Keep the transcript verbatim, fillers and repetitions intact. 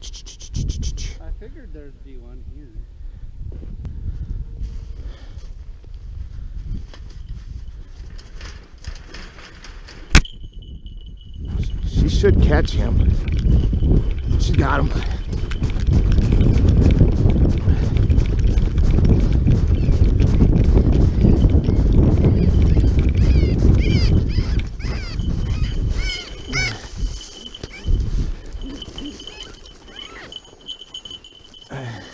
I figured there'd be one here. She should catch him. She got him. Uh.